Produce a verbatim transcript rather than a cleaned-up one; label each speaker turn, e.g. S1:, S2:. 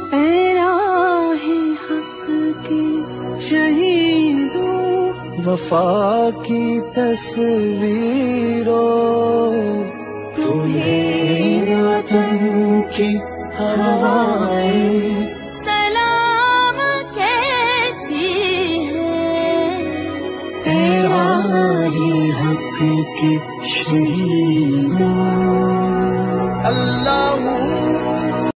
S1: पैराहे हक के शहीदों,
S2: वफा की तस्वीरों, तुम्हें वतन की हवाएं
S1: सलाम कहती है।
S2: तेरा ही हक के शहीद